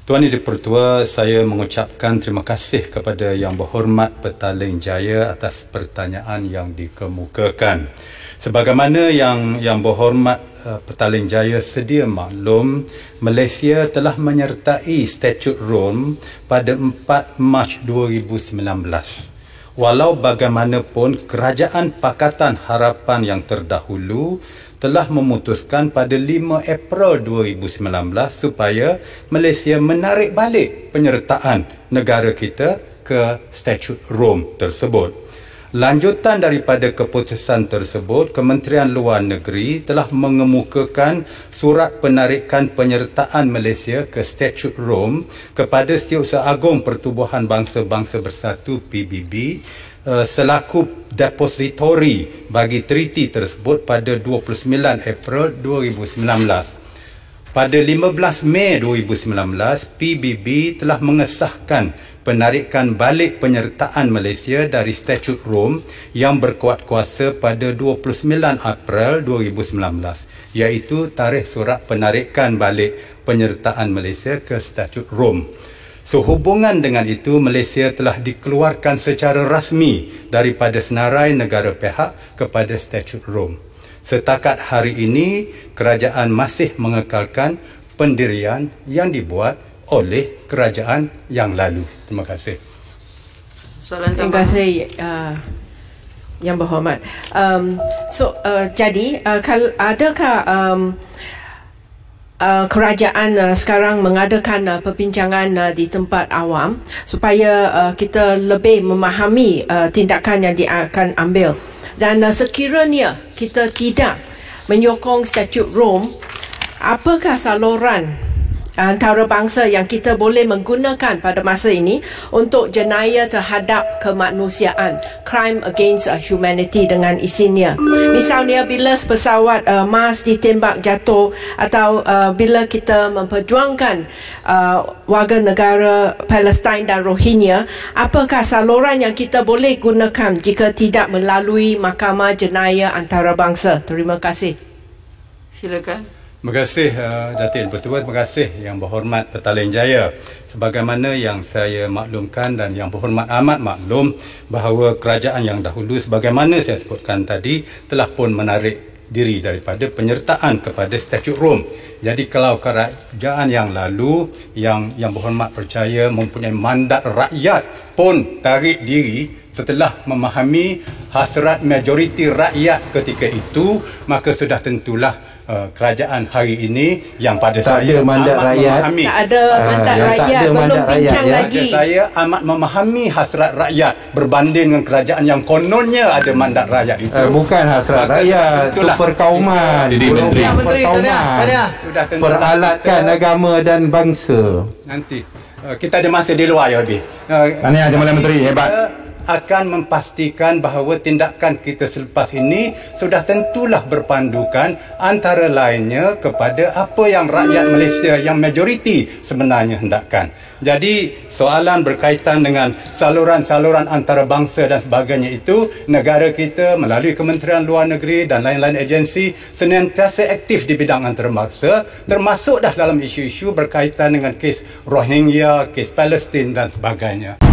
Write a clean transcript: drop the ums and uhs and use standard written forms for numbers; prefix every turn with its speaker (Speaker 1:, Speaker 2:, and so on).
Speaker 1: Tuan Yang Dipertua, saya mengucapkan terima kasih kepada Yang Berhormat Petaling Jaya atas pertanyaan yang dikemukakan. Sebagaimana yang Berhormat Petaling Jaya sedia maklum, Malaysia telah menyertai Statut Rome pada 4 Mac 2019. Walau bagaimanapun, Kerajaan Pakatan Harapan yang terdahulu telah memutuskan pada 5 April 2019 supaya Malaysia menarik balik penyertaan negara kita ke Statut Rome tersebut. Lanjutan daripada keputusan tersebut, Kementerian Luar Negeri telah mengemukakan surat penarikan penyertaan Malaysia ke Statut Rome kepada Setiausaha Agong Pertubuhan Bangsa-Bangsa Bersatu PBB selaku depositori bagi treaty tersebut pada 29 April 2019. Pada 15 Mei 2019, PBB telah mengesahkan penarikan balik penyertaan Malaysia dari Statut Rome yang berkuat kuasa pada 29 April 2019, iaitu tarikh surat penarikan balik penyertaan Malaysia ke Statut Rome. Sehubungan dengan itu, Malaysia telah dikeluarkan secara rasmi daripada senarai negara pihak kepada Statut Rome. Setakat hari ini, kerajaan masih mengekalkan pendirian yang dibuat oleh kerajaan yang lalu. Terima kasih.
Speaker 2: Terima kasih Yang Berhormat. Jadi, adakah kerajaan sekarang mengadakan perbincangan di tempat awam supaya kita lebih memahami tindakan yang dia akan ambil, dan sekiranya kita tidak menyokong Statut Rome, apakah saluran antarabangsa yang kita boleh menggunakan pada masa ini untuk jenayah terhadap kemanusiaan, crime against humanity dengan isinya. Misalnya bila pesawat Mars ditembak jatuh, atau bila kita memperjuangkan warga negara Palestin dan Rohingya, apakah saluran yang kita boleh gunakan jika tidak melalui Mahkamah Jenayah Antarabangsa? Terima kasih.
Speaker 3: Silakan.
Speaker 1: Terima kasih Datin Pertua, terima kasih Yang Berhormat Petaling Jaya. Sebagaimana yang saya maklumkan dan Yang Berhormat amat maklum, bahawa kerajaan yang dahulu sebagaimana saya sebutkan tadi telah pun menarik diri daripada penyertaan kepada Statut Rome. Jadi kalau kerajaan yang lalu yang Berhormat percaya mempunyai mandat rakyat pun tarik diri setelah memahami hasrat majoriti rakyat ketika itu, maka sudah tentulah kerajaan hari ini yang pada
Speaker 4: tak
Speaker 1: saya
Speaker 4: ada mandat rakyat,
Speaker 1: memahami,
Speaker 2: tak ada mandat rakyat, belum bincang lagi.
Speaker 1: Saya amat memahami hasrat rakyat berbanding dengan kerajaan yang kononnya ada mandat rakyat itu.
Speaker 4: Bukan hasrat rakyat, itu perkauman.
Speaker 1: Sudah tentu
Speaker 4: peralatkan agama dan bangsa.
Speaker 1: Nanti kita ada masa di luar ya, Habib.
Speaker 4: Tahniah Jemaah Menteri, hebat.
Speaker 1: Akan memastikan bahawa tindakan kita selepas ini sudah tentulah berpandukan antara lainnya kepada apa yang rakyat Malaysia yang majoriti sebenarnya hendakkan. Jadi soalan berkaitan dengan saluran-saluran antarabangsa dan sebagainya itu, negara kita melalui Kementerian Luar Negeri dan lain-lain agensi senantiasa aktif di bidang antarabangsa, termasuk dah dalam isu-isu berkaitan dengan kes Rohingya, kes Palestin dan sebagainya.